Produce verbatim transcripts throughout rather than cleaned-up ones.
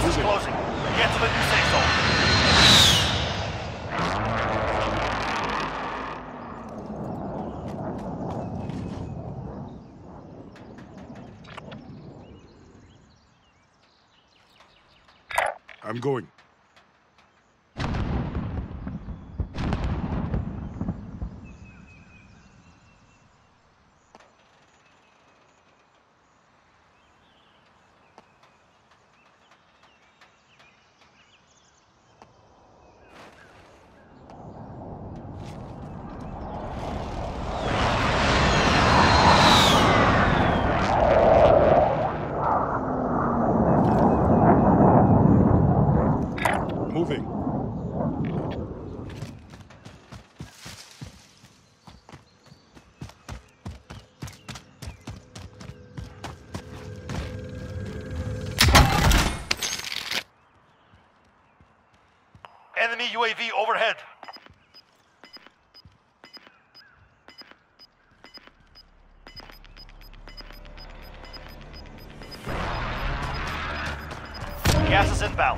Gas is closing. Get to the new safe zone. I'm going. Moving. Enemy U A V overhead. Gas is inbound.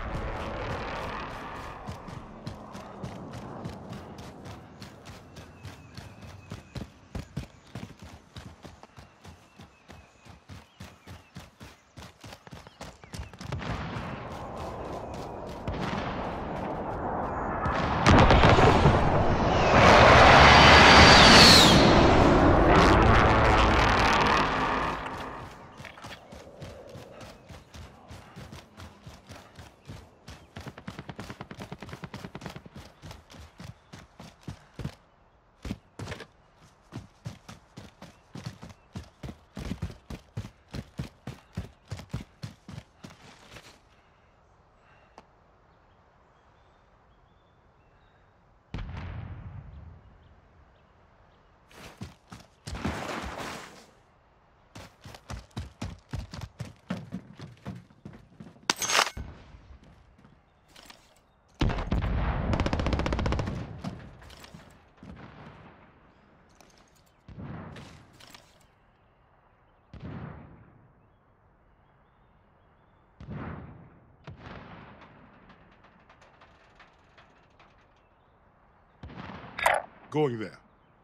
Going there.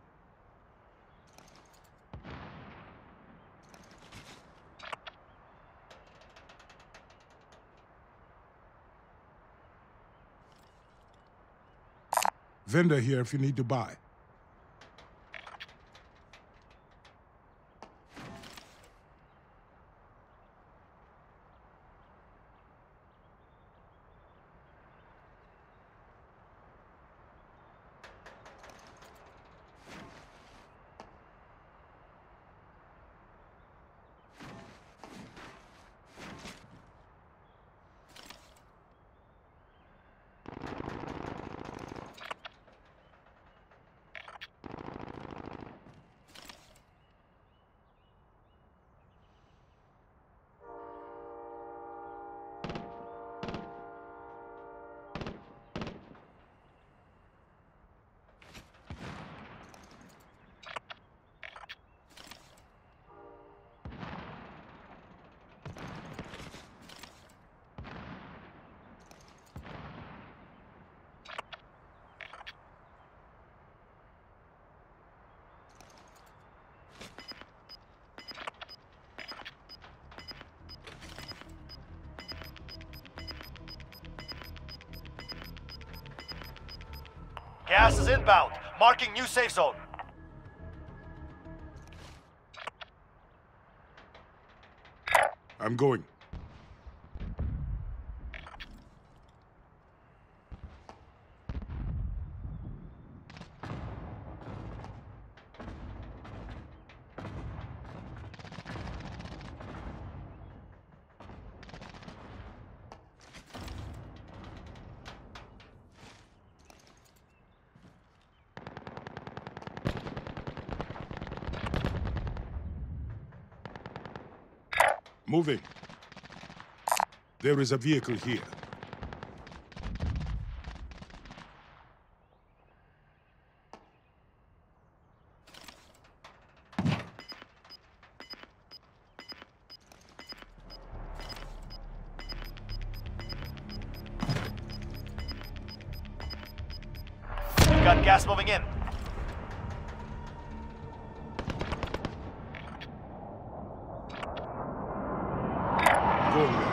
Vendor here if you need to buy. Gas is inbound. Marking new safe zone. I'm going. Moving. There is a vehicle here. Got gas moving in. Going there.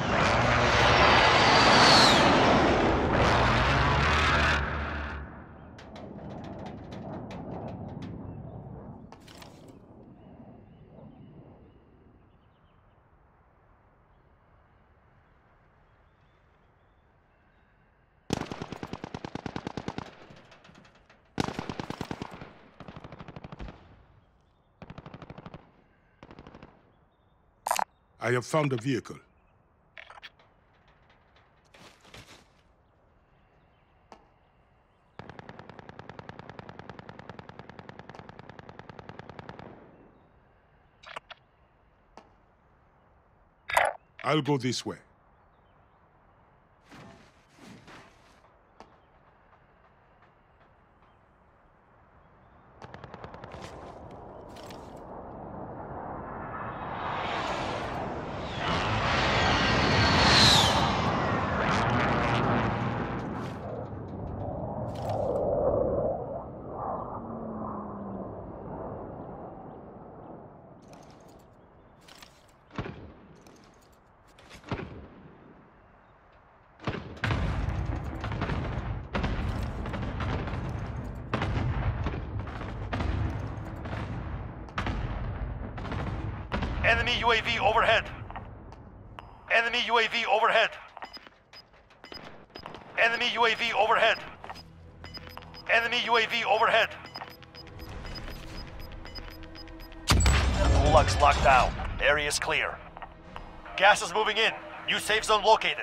I have found a vehicle. I'll go this way. Enemy U A V overhead. Enemy U A V overhead. Enemy U A V overhead. Enemy U A V overhead. Gulag's locked down. Area is clear. Gas is moving in. New safe zone located.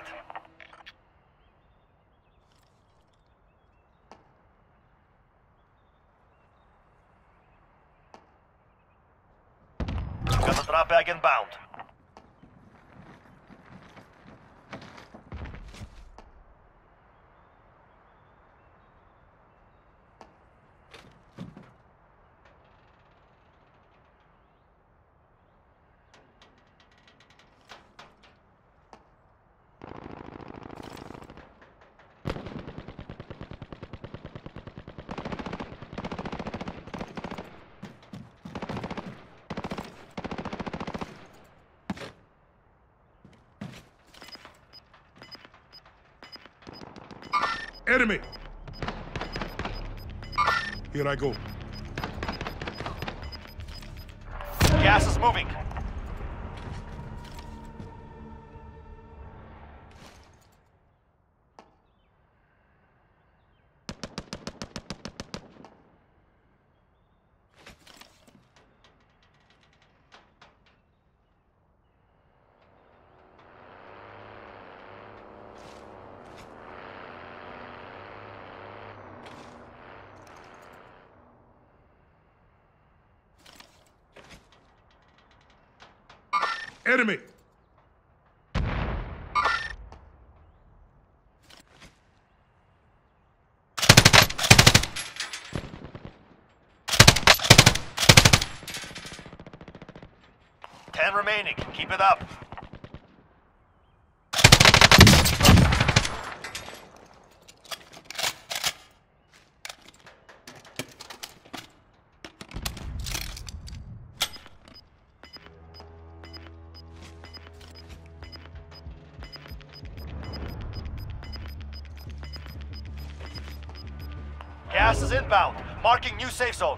Got the drop bag inbound. Enemy! Here I go. Gas is moving. Enemy! Ten remaining. Keep it up. Gas is inbound. Marking new safe zone.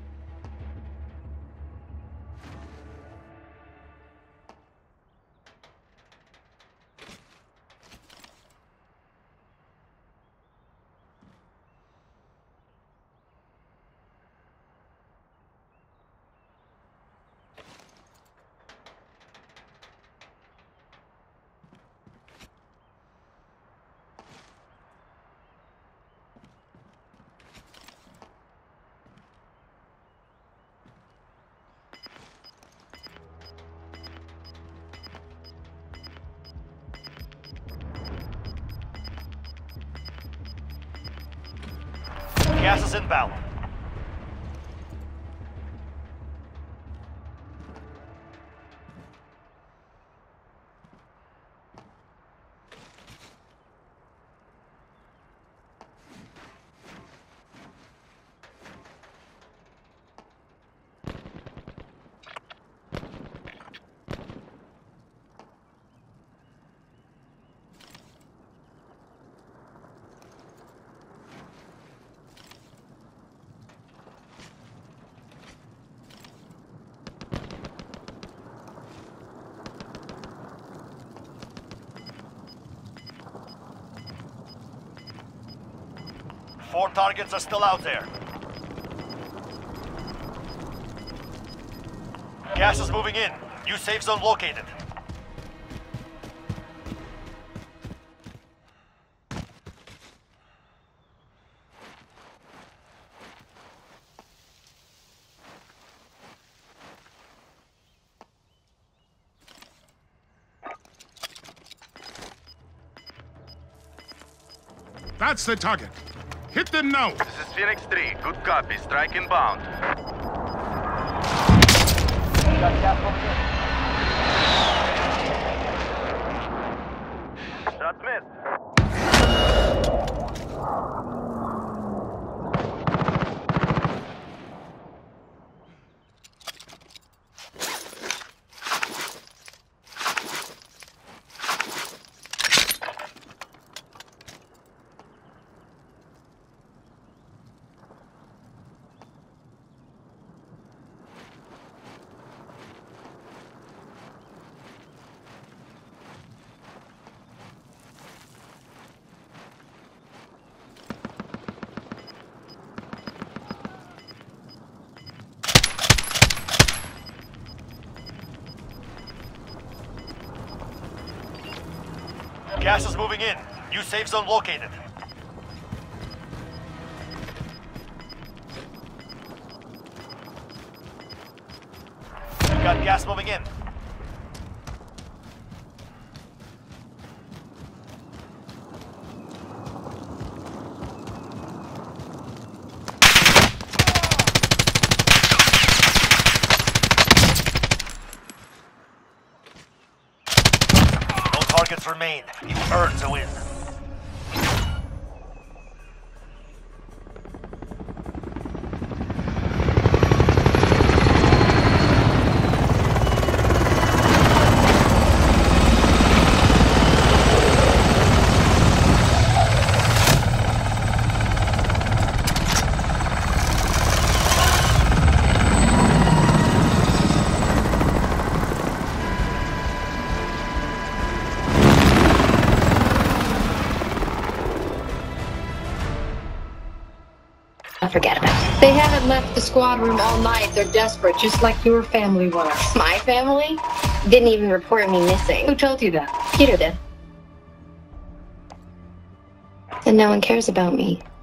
Gas is inbound. Four targets are still out there. Gas is moving in. New safe zone located. That's the target. Hit them now. This is Phoenix three. Good copy. Strike inbound. Got gas moving in. Shot missed. Gas is moving in. New safe zone located. We got gas moving in. No targets remain. You earned the win. Forget about it. They haven't left the squad room all night. They're desperate, just like your family was. My family didn't even report me missing. Who told you that? Peter did. And no one cares about me.